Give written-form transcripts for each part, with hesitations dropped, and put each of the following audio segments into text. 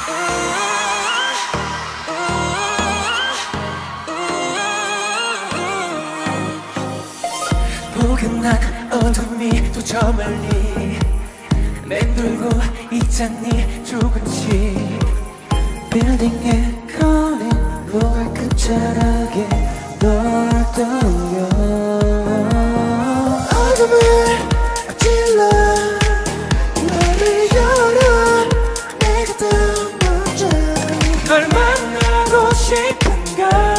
포근한 어둠이 또 저 멀리 맴돌고 있잖니 조금씩 빌딩에 걸린 노을 끝자락에 널 떠올려 어둠을 찔러 너를 열어 내가 떠나자 널 만나고 싶은가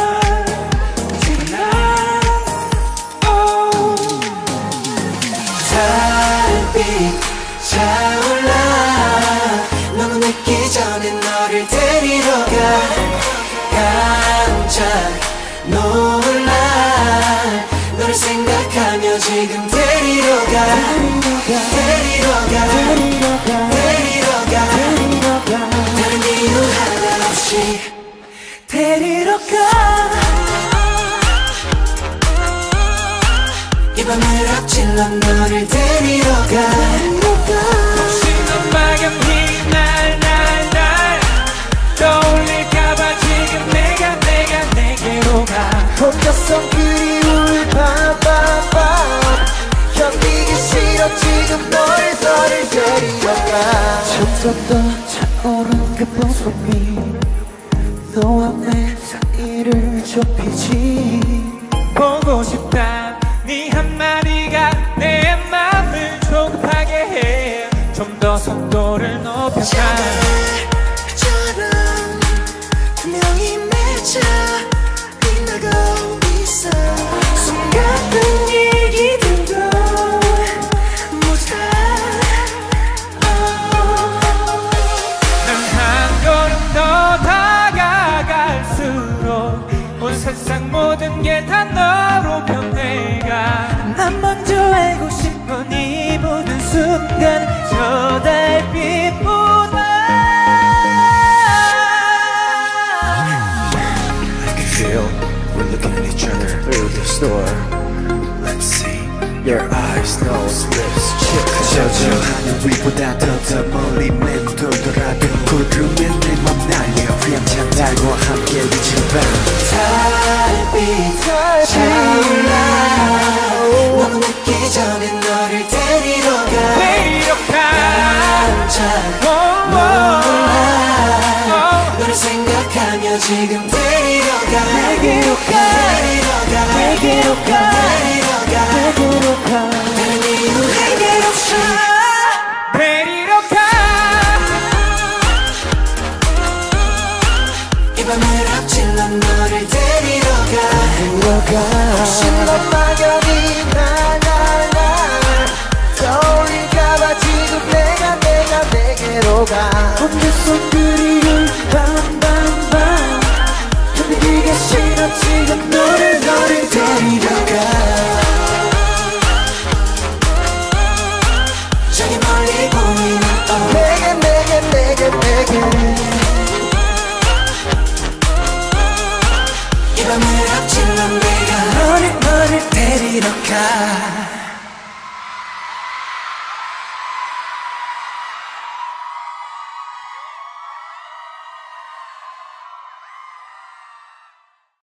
달빛 차올라 너무 늦기 전에 너를 데리러 가 깜짝 놀라 너를 생각하며 지금 데리러 가 다른 이유 하나 없이 데리러 가 이 밤을 앞질러 너를 데리러 가 혹시 넌 막연히 날 떠올릴까봐 지금 내가 내게로 가 혼자서 그리울 밤 견디기 싫어 지금 너를 데리러 가 점점 더 차오른 그 모습이 너와 내 사이를 좁히지 보고 싶다 네 한마디가 내 맘을 조급하게 해 좀 더 속도를 높여가 처럼 분명히 맺혀 빛나고 있어 숨 같은 얘기들도 못해 난 한 걸음 더 다가갈수록 온 세상 모든 게 다 너로 변해가 난 먼저 알고 싶어 네 모든 순간 저 달빛보다 I can feel we're looking at each other through this door. Let's see your eyes, nose, lips, cheek. 저 하늘 위보다 더 멀리 맴돌더라도 구름에 내 맘 날려 휘황찬 달과 함께 비치는 밤 달빛 차올라 너무 늦기 전에 너를 데리러 가 깜짝 놀라 너를 생각하며 지금 데리러 가 다른 이유 하나 없이 데리러 가 이 밤을 앞질러 너를 데리러 가 혹시 넌 막연히 날 떠올릴까봐 지금 내가 내게로 가 혼자서 그리울 밤 견디기가 싫어 지금 너를 데리러 가 저기 멀리 보이는 내게 이 밤을 앞질러 내가 너를 데리러 가